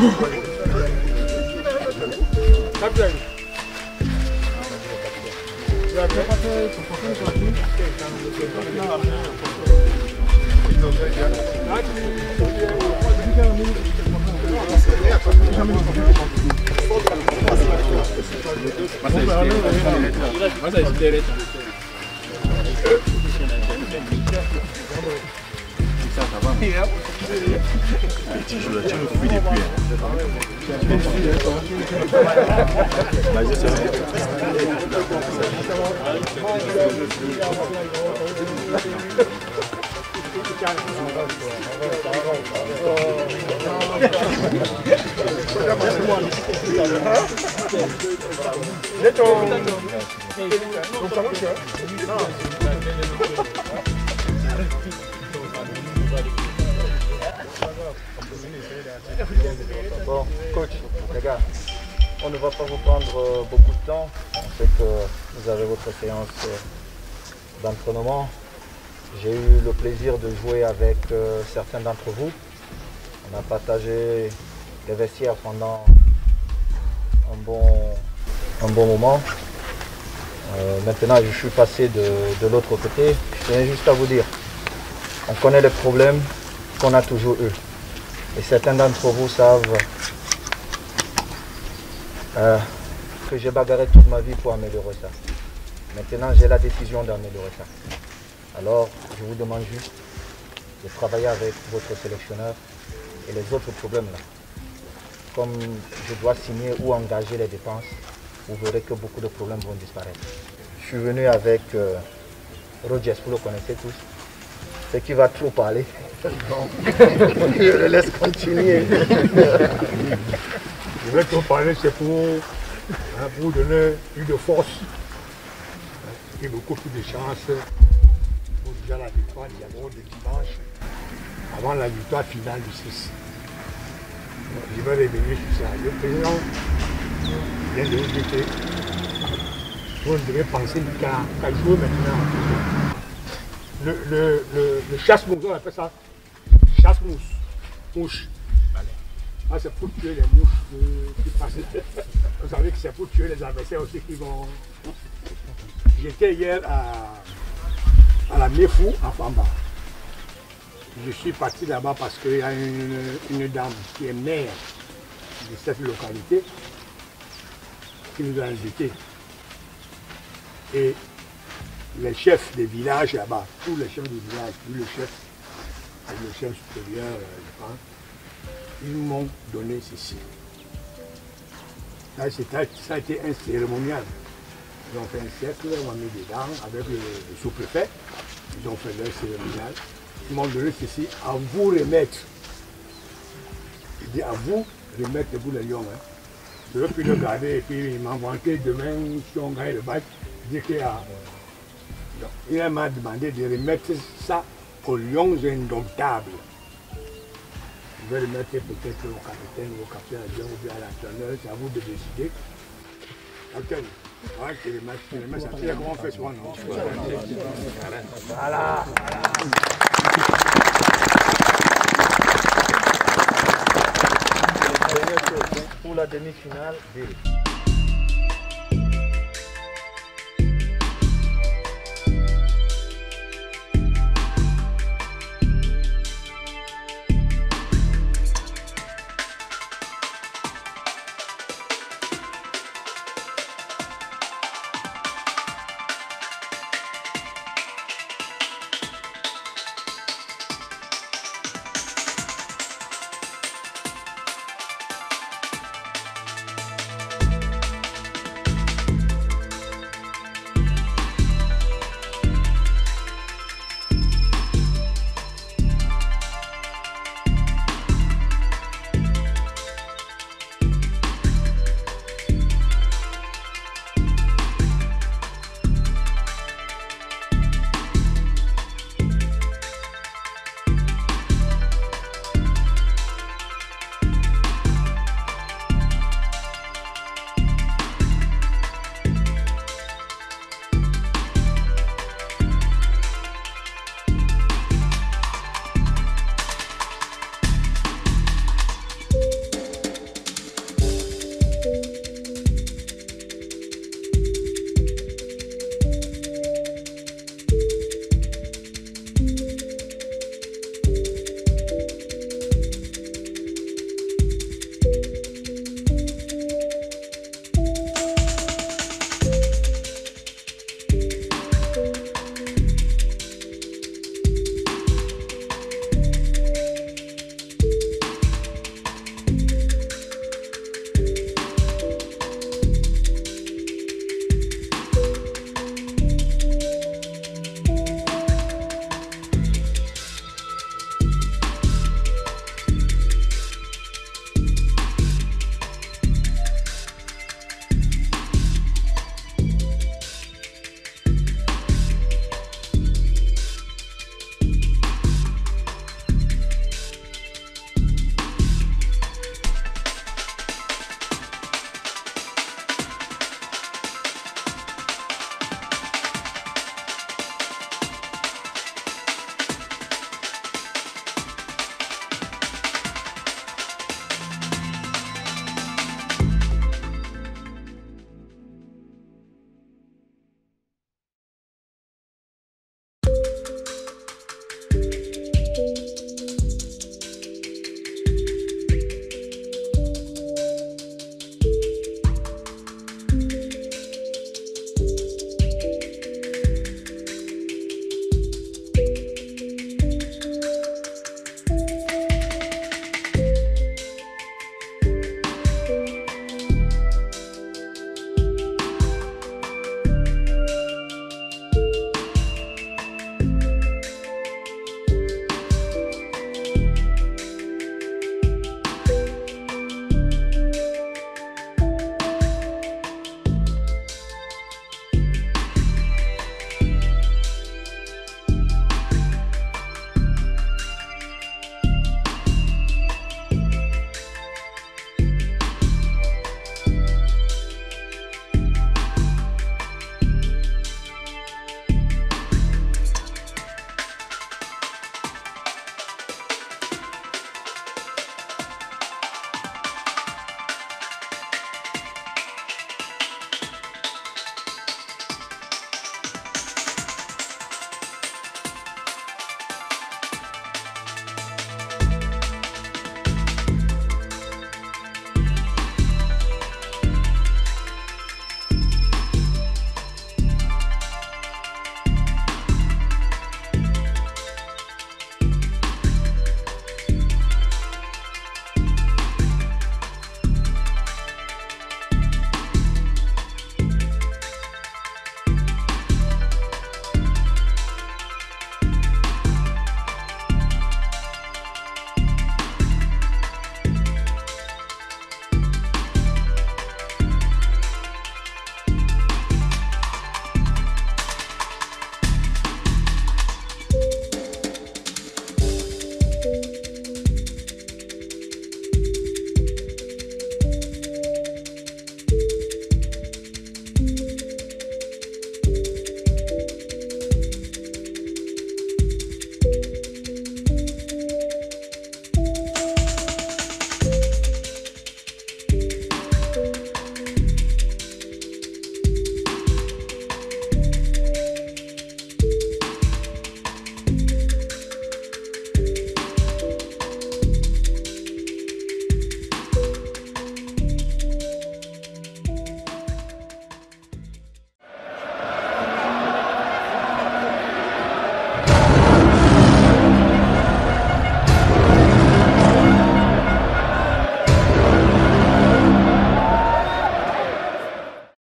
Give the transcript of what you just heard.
Bon, coach, les gars, on ne va pas vous prendre beaucoup de temps. On sait que vous avez votre séance d'entraînement. J'ai eu le plaisir de jouer avec certains d'entre vous. On a partagé les vestiaires pendant un bon moment. Maintenant, je suis passé de l'autre côté. Je tiens juste à vous dire, on connaît les problèmes qu'on a toujours eu. Et certains d'entre vous savent que j'ai bagarré toute ma vie pour améliorer ça. Maintenant, j'ai la décision d'améliorer ça. Alors, je vous demande juste de travailler avec votre sélectionneur et les autres problèmes là. Comme je dois signer ou engager les dépenses, vous verrez que beaucoup de problèmes vont disparaître. Je suis venu avec Rogers, vous le connaissez tous. C'est qui va trop parler. Donc, je le laisse continuer. Je vais trop parler, c'est pour vous donner plus de force et beaucoup plus de chance pour déjà la victoire du Gabon de dimanche avant la victoire finale du 6. Je vais revenir sur ça. Le président vient de vous dire que vous devez penser qu'à jouer maintenant. Le chasse-mousse, on appelle ça chasse-mouche. Ah, c'est pour tuer les mouches qui passent. Vous savez que c'est pour tuer les adversaires aussi qui vont. J'étais hier à la Mefou à Famba. Je suis parti là-bas parce qu'il y a une dame qui est maire de cette localité qui nous a invités. Et les chefs des villages là-bas, tous les chefs des villages, plus le chef supérieur, je pense, ils m'ont donné ceci. Ça a été un cérémonial. Ils ont fait un cercle, ils m'ont mis dedans avec le sous-préfet. Ils ont fait leur cérémonial. Ils m'ont donné ceci à vous remettre. Je dis à vous remettre vous les lions. Hein. Je veux plus le garder et puis il m'a vanté demain si on gagne le match. Il m'a demandé de remettre ça aux lions indomptables. Je vais le mettre peut-être au capitaine ou au capitaine adjoint ou bien à l'entraîneur, c'est à vous de décider. Capitaine, je les mets ça. C'est comment on fait souvent, non? Voilà. Pour la demi-finale,